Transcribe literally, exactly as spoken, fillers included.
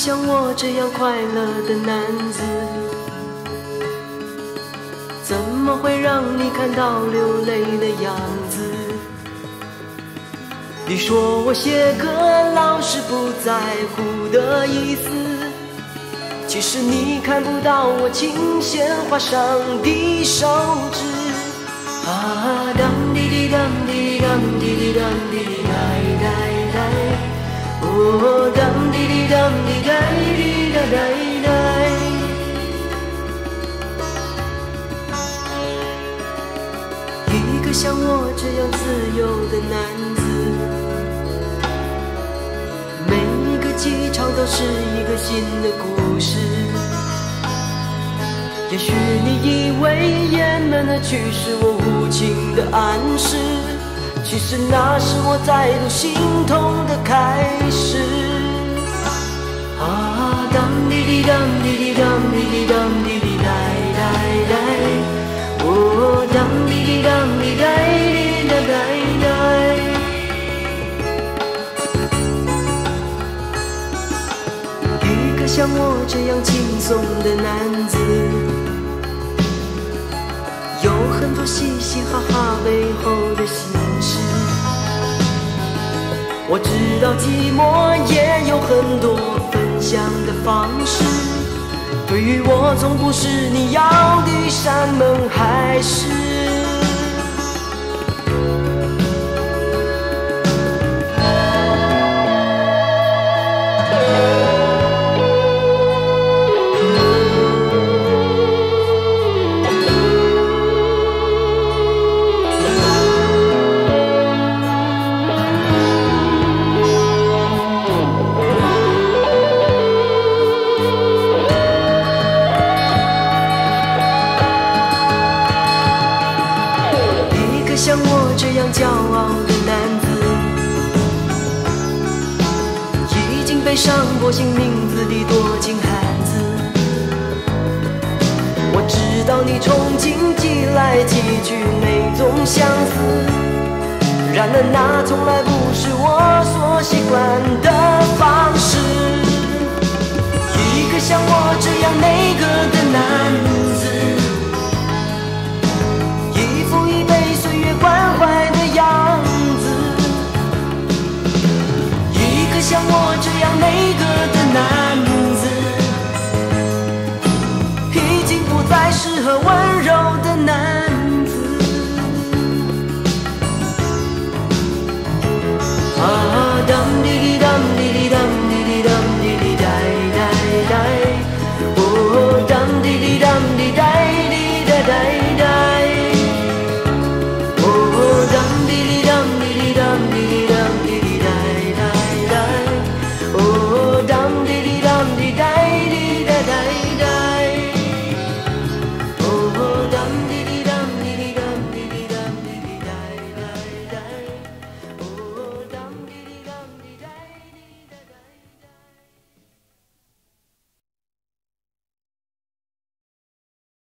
像我这样快乐的男子，怎么会让你看到流泪的样子？你说我写歌老是不在乎的意思，其实你看不到我琴弦画上的手指。啊，当滴滴当滴滴当滴滴当滴滴来来来，哦，当滴滴当滴滴滴答答答。一个像我这样自由的男子，每一个机场都是一个新的故事。也许你以为雁门的曲是我无情的暗示，其实那是我再度心痛的开始。啊，当滴滴当滴滴当滴滴当滴滴来来来，哦，当滴滴当滴滴来来来。一个像我这样轻松的男子，有很多嘻嘻哈哈背后的心事。我知道寂寞也有很多分享的方式，对于我从不是你要的山盟海誓。像我这样骄傲的男子，已经被上过新名字的多情汉子。我知道你憧憬寄来寄去那种相似，然而那从来不是我所习惯的方式。一个像我这样内格的男人，